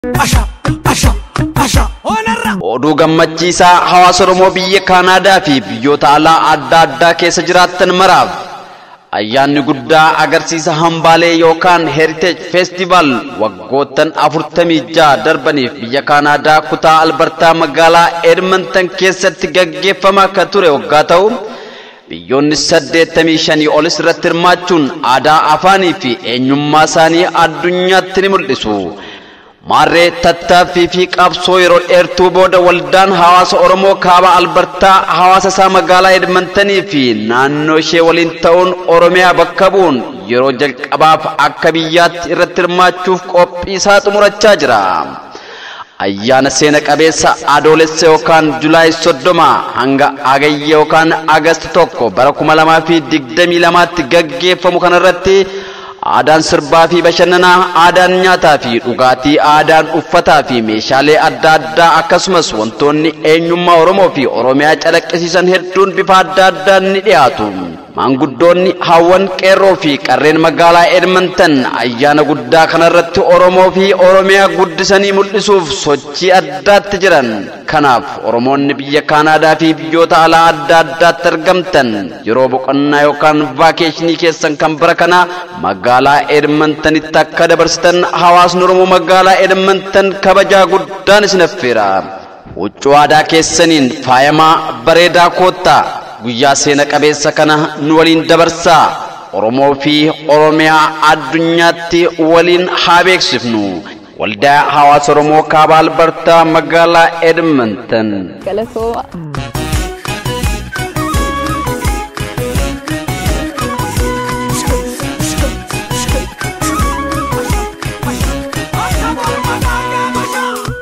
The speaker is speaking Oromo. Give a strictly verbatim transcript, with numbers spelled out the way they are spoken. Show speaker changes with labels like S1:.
S1: Asha, asha, asha, onarra.
S2: Oduu gammachiisaa hawaasa Oromoo biyya Kaanaadaa fi biyyoota alaa adda addaa keessa jiraattan maraaf ayyaanni guddaa agarsiisa hambaalee yookaan Heritage Festival waggoottan afurtamii jaha darbaniif biyya Kaanaadaa kutaa Albertaa magaalaa Edmonton keessatti gaggeeffamaa kan ture waggaa ta'u biyyoonni saddeettamii shanii olis irratti hirmaachuun aadaa afaanii fi eenyummaa isaanii addunyaatti ni mul'isu. Marree tattaaffii fi qabsoo yeroo dheertuu booda waldaan hawaasa Oromoo kaaba Albertaa hawaasa isaa magaalaa Edmontanii fi naannoo ishee waliin ta'uun Oromiyaa bakka bu'uun yeroo jalqabaaf akka biyyaatti irratti hirmaachuuf qophii isaa xumurachaa jira. Ayyaana seena qabeessa adoolessa yookaan Julaay soddoma hanga Agayya yookaan Agast tokko bara kuma lamaa fi digdamii lamaatti gaggeeffamu kanarratti aadaan sirbaa fi bashannanaa, aadaan nyaataa fi dhugaatii, aadaan uffataa fi meeshaalee adda addaa akkasumas wantoonni eenyummaa Oromoo fi Oromiyaa calaqqisiisan hedduun bifa adda addaan ni dhiyaatu. Maanguddoonni hawwan qeerroo fi qarreen magaalaa Edmonton ayyaana guddaa kanarratti Oromoo fi Oromiyaa guddisanii mul'isuuf sochii addaatti jiran. Kanaaf Oromoonni biyya Kaanaadaa fi biyyoota alaa adda addaatti argamtan yeroo boqonnaa yookaan vaakeeshinii keessan kan bara kana magaalaa Edmontonitti akka dabarsitan hawaasni Oromoo magaalaa Edmonton kabajaa guddaan isin affeera. Huccuu aadaa keessaniin faayamaa bareedaa koottaa guyyaa seena qabeessa kana nu waliin dabarsaa. Oromoo fi Oromiyaa addunyaatti waliin haa beeksifnu. Waldaa hawaasa Oromoo kaaba Albertaa magaalaa Edmonton.